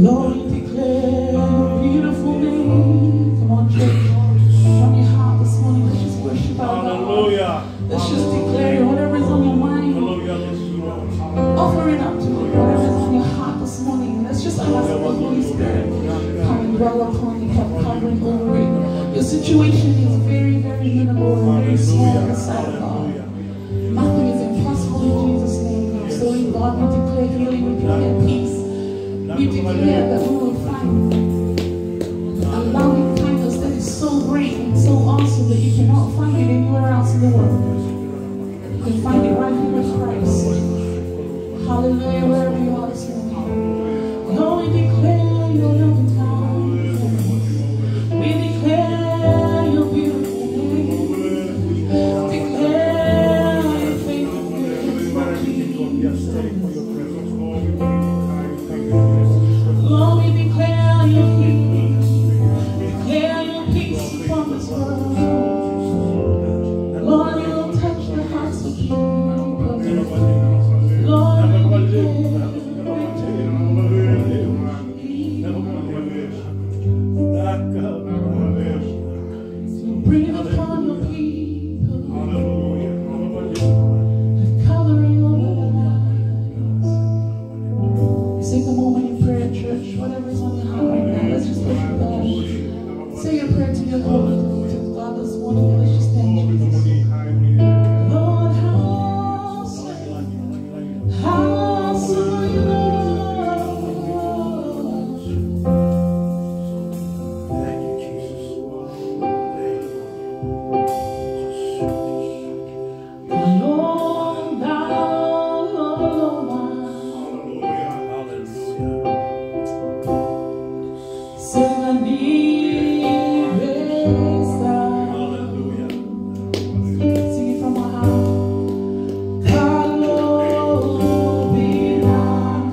Lord, we declare your beautiful name. Come on, church. From your heart this morning, let's just worship our God. Hallelujah. Let's just declare whatever is on your mind. Offer it up to Him. Whatever is on your heart this morning. Let's just ask the Holy Spirit come and dwell upon you, come covering over it. Your situation is very, very minimal and very small in the sight of God. Nothing is impossible in Jesus' name. So in God, we declare healing, we declare peace. We declare that we will find a loving kindness that is so great and so awesome that you cannot find it anywhere else in the world. You can find it right here with Christ. Hallelujah, wherever you are this morning. Lord, we declare your loving kindness. We declare your beautiful name. Declare your faithfulness. Lord, we declare your healing. Declare your peace upon this world. Lord, you will touch the hearts of people. Lord, breathe upon your people, covering over their lives. Take a moment in prayer, church. Whatever is on your heart right now, let's just worship God. Say your prayer to your Lord, to God this morning, and let's just thank Jesus. Lord, how awesome you are. Sing it from my heart.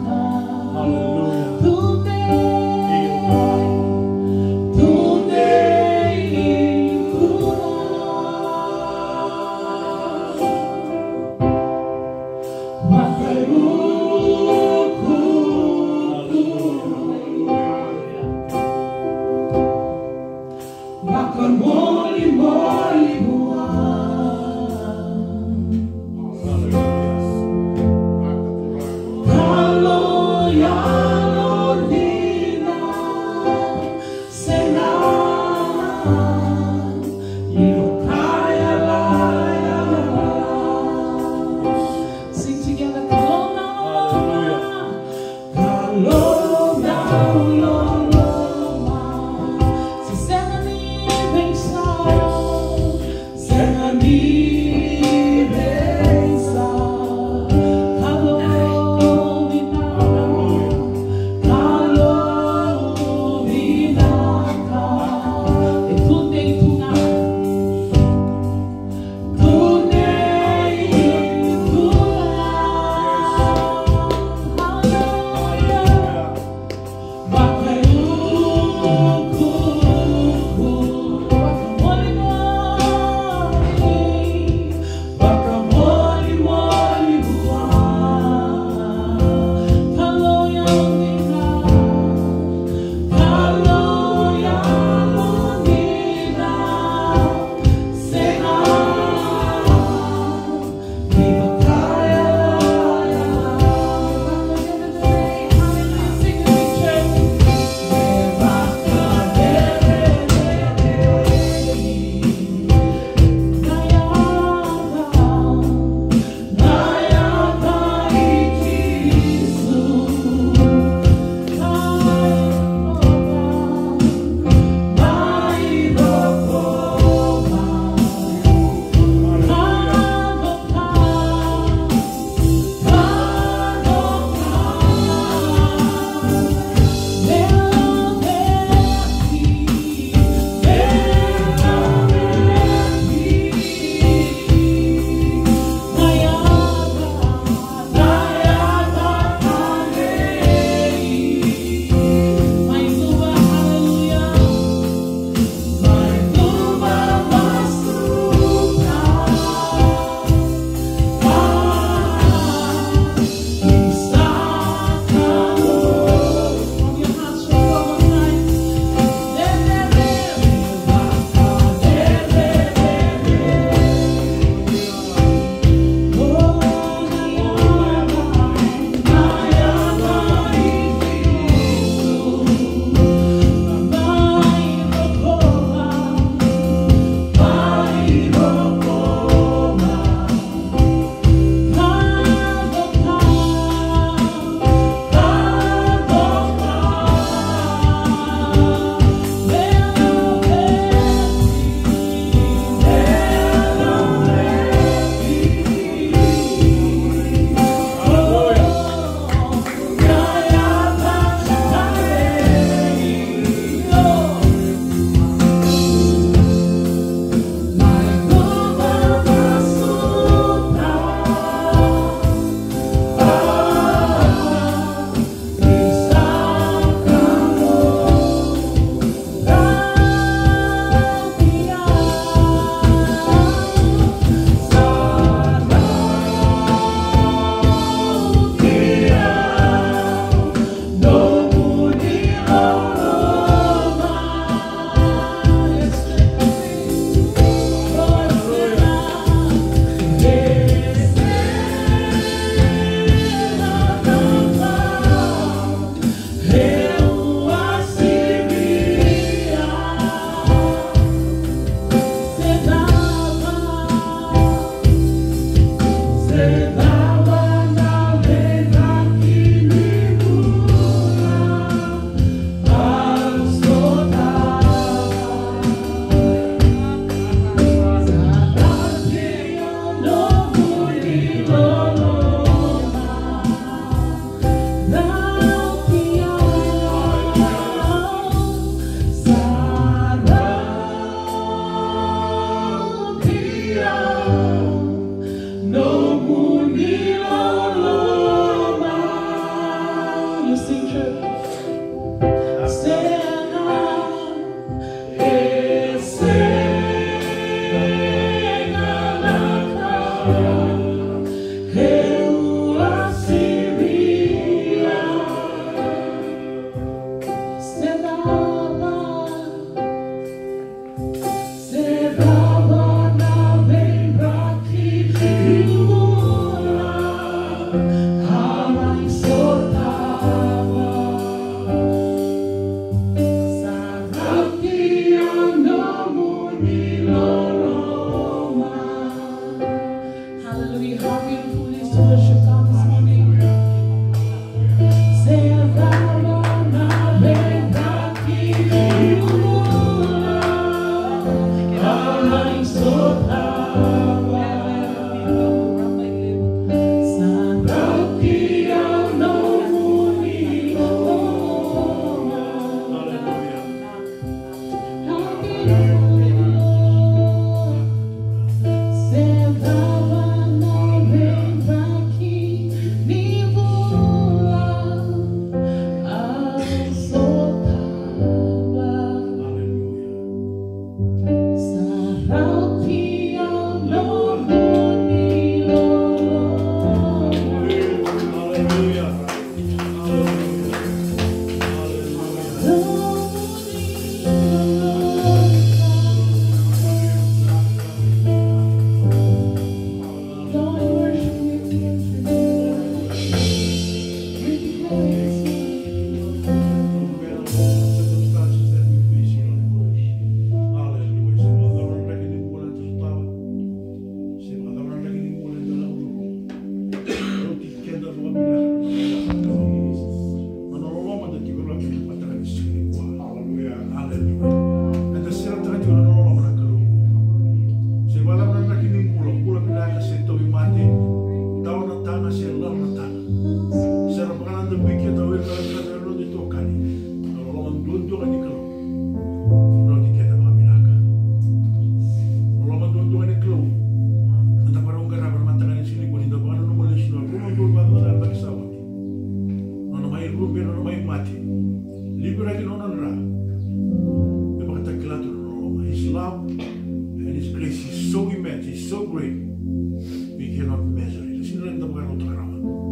His love and His grace is so immense, is so great, we cannot measure it. Sino rin ito mga